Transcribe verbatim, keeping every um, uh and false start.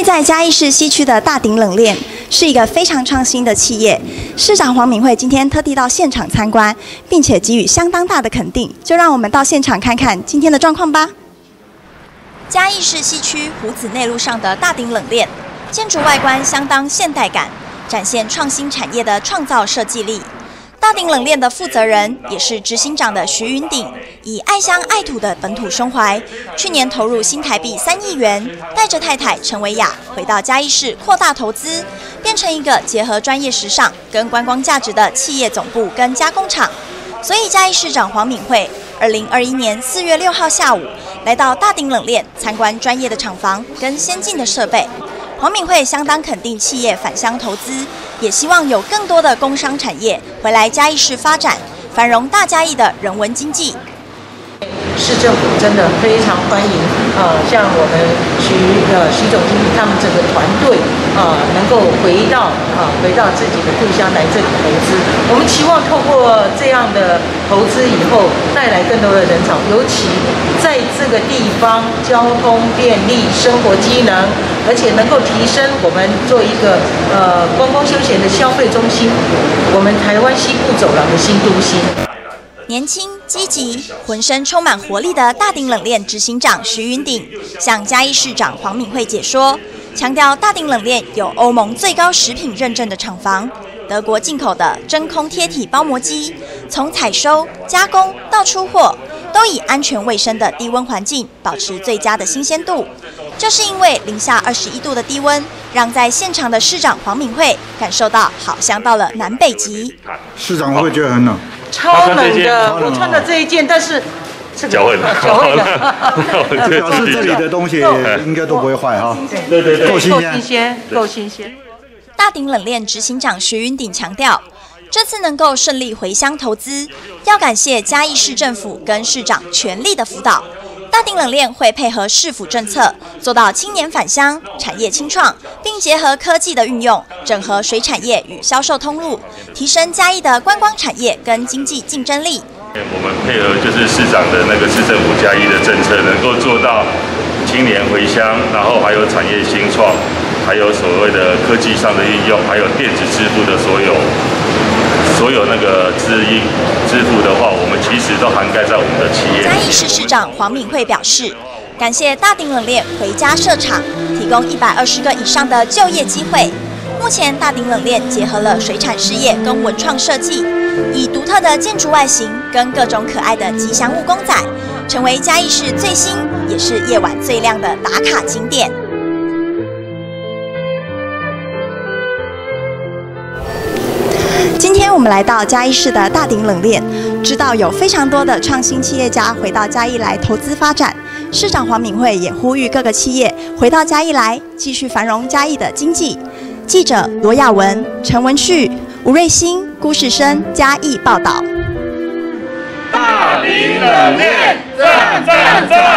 在嘉义市西区的大鼎冷链是一个非常创新的企业。市长黄敏惠今天特地到现场参观，并且给予相当大的肯定。就让我们到现场看看今天的状况吧。嘉义市西区湖子内路上的大鼎冷链，建筑外观相当现代感，展现创新产业的创造设计力。大鼎冷链的负责人也是执行长的徐云鼎，以爱乡爱土的本土胸怀，去年投入新台币三亿元，带着太太陈维雅回到嘉义市扩大投资，变成一个结合专业时尚跟观光价值的企业总部跟加工厂。所以嘉义市长黄敏惠二零二一年四月六号下午来到大鼎冷链参观专业的厂房跟先进的设备。黄敏惠相当肯定企业返乡投资，也希望有更多的工商产业回来嘉义市发展，繁荣大嘉义的人文经济。 市政府真的非常欢迎，呃，像我们徐呃徐总经理他们整个团队，呃，能够回到呃回到自己的故乡来这里投资。我们期望透过这样的投资以后，带来更多的人潮，尤其在这个地方交通便利、生活机能，而且能够提升我们做一个呃观光休闲的消费中心，我们台湾西部走廊的新都心。 年轻、积极、浑身充满活力的大鼎冷链执行长徐云鼎向嘉义市长黄敏惠解说，强调大鼎冷链有欧盟最高食品认证的厂房，德国进口的真空贴体包膜机，从采收、加工到出货，都以安全卫生的低温环境保持最佳的新鲜度。就是因为零下二十一度的低温，让在现场的市长黄敏惠感受到好像到了南北极。 市长会不会觉得很冷？ 超冷的，我穿的这一件，但是这个脚会冷， 脚会冷。 那表示这里的东西应该都不会坏哈。 对对对， 够新鲜， 够新鲜，够新鲜。 大鼎冷链执行长徐云鼎强调，这次能够顺利回乡投资，要感谢嘉义市政府跟市长全力的辅导。大鼎冷链会配合市府政策，做到青年返乡、产业青创，并结合科技的运用，整合水产业与销售通路，提升嘉义的观光产业跟经济竞争力。 我们配合就是市长的那个市政府嘉义的政策，能够做到青年回乡，然后还有产业新创，还有所谓的科技上的运用，还有电子支付的所有。所有那个支应支付的话，我们其实都涵盖在我们的企业。 嘉义市市长黄敏惠表示，感谢大鼎冷链回家设厂，提供一百二十个以上的就业机会。目前大鼎冷链结合了水产事业跟文创设计，以独特的建筑外形跟各种可爱的吉祥物公仔，成为嘉义市最新也是夜晚最亮的打卡景点。今天我们来到嘉义市的大鼎冷链，知道有非常多的创新企业家回到嘉义来投资发展。市长黄敏惠也呼吁各个企业回到嘉义来，继续繁荣嘉义的经济。记者罗雅文、陈文旭、吴瑞兴、辜世生嘉义报道。 大鼎冷链，赞赞赞！